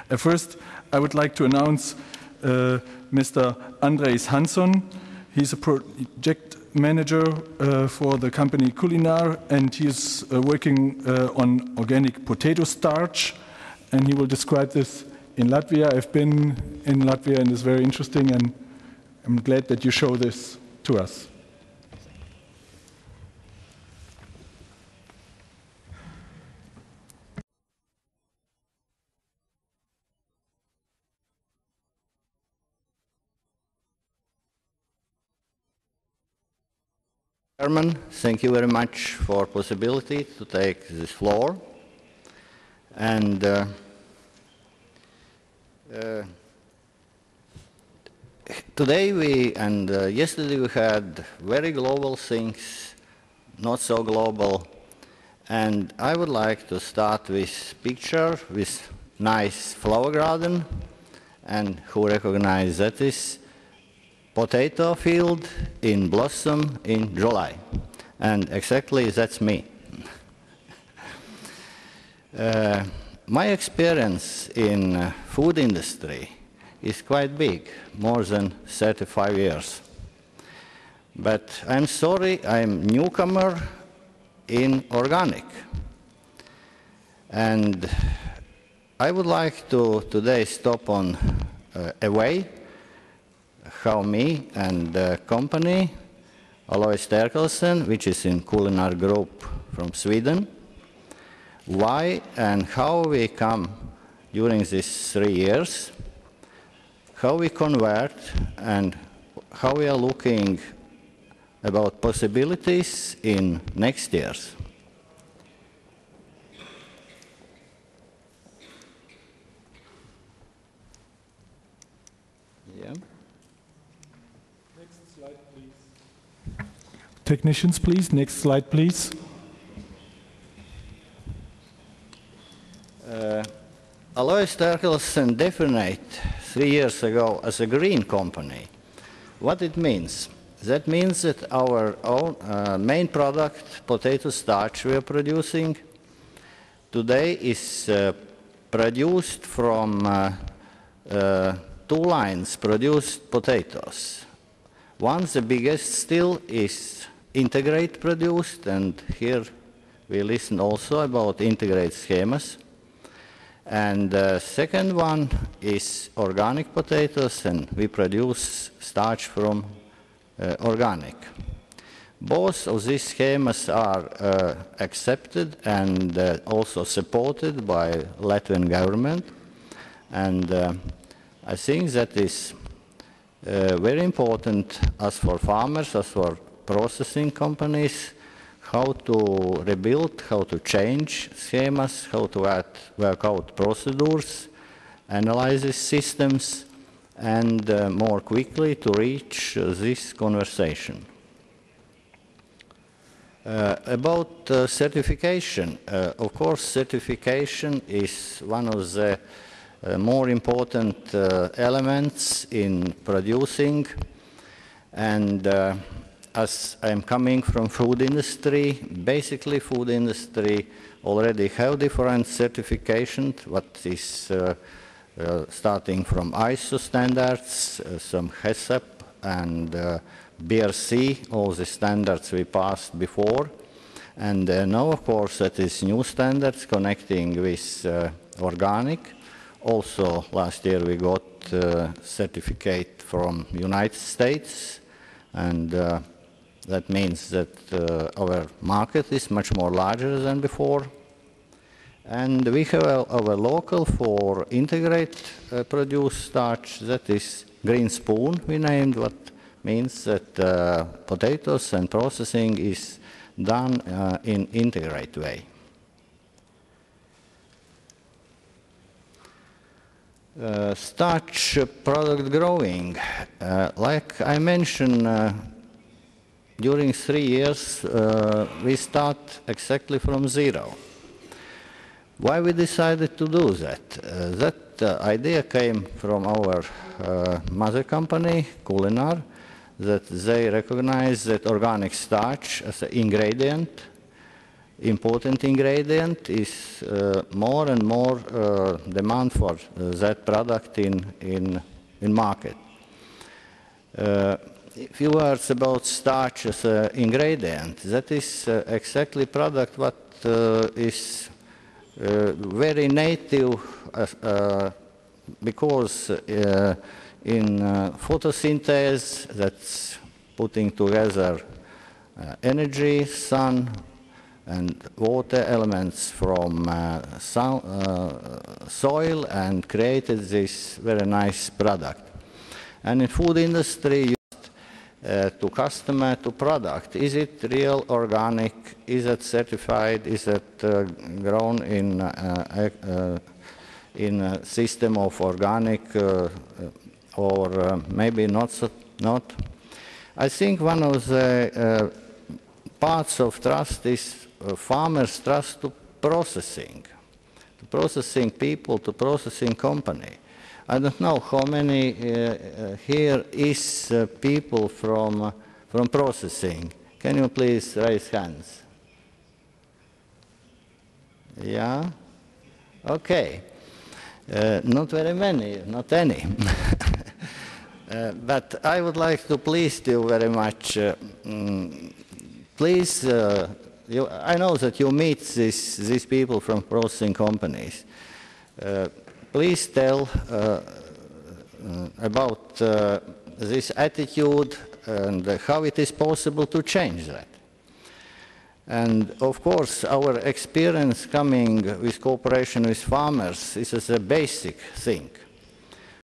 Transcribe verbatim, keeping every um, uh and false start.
Uh, first, I would like to announce uh, Mister Andres Hansson. He's a project manager uh, for the company Culinar, and he is uh, working uh, on organic potato starch, and he will describe this in Latvia. I've been in Latvia and it's very interesting, and I'm glad that you show this to us. Chairman, thank you very much for possibility to take this floor. And uh, uh, today we and uh, yesterday we had very global things, not so global. And I would like to start with picture with nice flower garden, and who recognize that is potato field in blossom in July. And exactly that's me. uh, my experience in uh, food industry is quite big, more than thirty-five years. But I'm sorry, I'm newcomer in organic. And I would like to today stop on uh, a way how me and the company, Alois Terkelsen, which is in Culinar Group from Sweden, why and how we come during these three years, how we convert, and how we are looking about possibilities in next years. Yeah. Technicians, please. Next slide, please. Uh, Alois Terkelsen defined three years ago as a green company. What it means? That means that our own uh, main product, potato starch we are producing, today is uh, produced from uh, uh, two lines produced potatoes. One, the biggest still, is integrate produced, and here we listen also about integrate schemas. And the uh, second one is organic potatoes, and we produce starch from uh, organic. Both of these schemas are uh, accepted and uh, also supported by Latvian government, and uh, I think that is uh, very important as for farmers, as for processing companies, how to rebuild, how to change schemas, how to add, work out procedures, analyze systems, and uh, more quickly to reach uh, this conversation. Uh, about uh, certification, uh, of course certification is one of the uh, more important uh, elements in producing, and uh, as I'm coming from food industry, basically food industry already have different certifications, what is uh, uh, starting from I S O standards, uh, some HACCP and uh, B R C, all the standards we passed before. And uh, now, of course, that is new standards connecting with uh, organic. Also, last year we got uh, certificate from United States, and uh, that means that uh, our market is much more larger than before. And we have our, our local for integrate uh, produced starch, that is Green Spoon, we named, what means that uh, potatoes and processing is done uh, in integrate way. Uh, starch product growing, uh, like I mentioned, uh, during three years, uh, we start exactly from zero. Why we decided to do that? Uh, that uh, idea came from our uh, mother company, Culinar, that they recognize that organic starch as an ingredient important ingredient, is uh, more and more uh, demand for uh, that product in, in, in market. Uh, a few words about starch as an ingredient. That is uh, exactly product what uh, is uh, very native uh, uh, because uh, in uh, photosynthesis, that's putting together uh, energy, sun, and water elements from uh, so, uh, soil and created this very nice product. And in food industry, used uh, to customer to product. Is it real organic? Is it certified? Is it uh, grown in uh, uh, in a system of organic uh, or uh, maybe not, so, not. I think one of the uh, parts of trust is uh, farmers' trust to processing, to processing people, to processing company. I don't know how many uh, uh, here is uh, people from, uh, from processing. Can you please raise hands? Yeah? Okay. Uh, not very many, not any. uh, but I would like to please you very much. Uh, mm, please, uh, you, I know that you meet this, these people from processing companies. Uh, please tell uh, uh, about uh, this attitude and uh, how it is possible to change that. And of course, our experience coming with cooperation with farmers is as a basic thing.